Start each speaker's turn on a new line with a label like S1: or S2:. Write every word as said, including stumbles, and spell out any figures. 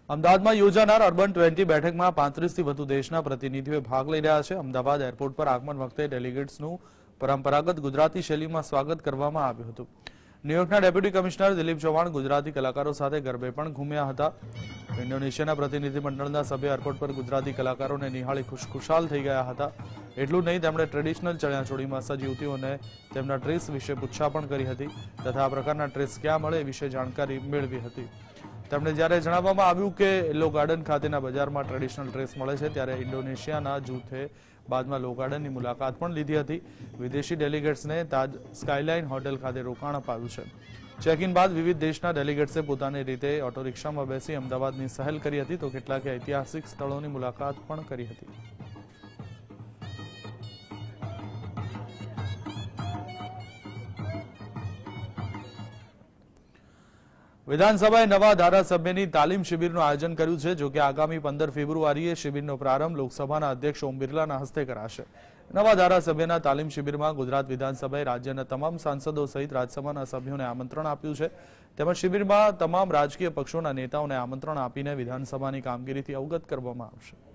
S1: અમદાવાદમાં યોજાનાર urban twenty બેઠકમાં પાંત્રીસ થી વધુ દેશના પ્રતિનિધિઓ ભાગ લઈ રહ્યા છે। અમદાવાદ એરપોર્ટ પર આગમન વખતે ડેલિગેટ્સનું પરંપરાગત ગુજરાતી શૈલીમાં સ્વાગત કરવામાં આવ્યું હતું। ન્યુયોર્કના ડેપ્યુટી કમિશનર દિલીપ ચૌહાણ ગુજરાતી કલાકારો સાથે ગરબે પણ ઘૂમ્યા હતા। ઇન્ડોનેશિયાના પ્રતિનિધિમંડળના સભ્ય એરપોર્ટ પર ગુજરાતી કલાકારોને નિહાળી ખુશખુશાલ થઈ ગયા હતા। એટલું નહીં, તેમણે ટ્રેડિશનલ ચણિયાચોળીમાં સજ્જ યુવતીઓને તેમના ડ્રેસ વિશે પૂછા પણ કરી હતી તથા આ પ્રકારના ડ્રેસ ક્યાં મળે એ વિશે જાણકારી મેળવી હતી। તેમણે જ્યારે જણાવવામાં આવ્યું કે લો ગાર્ડન ખાતેના બજારમાં ટ્રેડિશનલ ડ્રેસ મળે છે, ત્યારે ઇન્ડોનેશિયાના જૂથે બાદમાં લો ગાર્ડનની મુલાકાત પણ લીધી હતી। વિદેશી ડેલિગેટ્સને તાજ સ્કાયલાઇન હોટેલ ખાતે રોકાણ અપાયું છે। ચેક ઇન બાદ વિવિધ દેશના ડેલિગેટ્સે પોતાની રીતે ઓટો રિક્ષામાં બેસી અમદાવાદની સહેલ કરી હતી તો કેટલાકે ઐતિહાસિક સ્થળોની મુલાકાત પણ કરી હતી। વિધાનસભાએ નવા ધારાસભ્યની તાલીમ શિબિરનું આયોજન કર્યું છે। જો કે આગામી પંદર ફેબ્રુઆરીએ શિબિરનો પ્રારંભ લોકસભાના અધ્યક્ષ ઓમ બિરલાના હસ્તે કરાશે। નવા ધારાસભ્યના તાલીમ શિબિરમાં ગુજરાત વિધાનસભાએ રાજ્યના તમામ સાંસદો સહિત રાજ્યસભાના સભ્યોને આમંત્રણ આપ્યું છે। તેમજ શિબિરમાં તમામ રાજકીય પક્ષોના નેતાઓને આમંત્રણ આપીને વિધાનસભાની કામગીરીથી અવગત કરવામાં આવશે।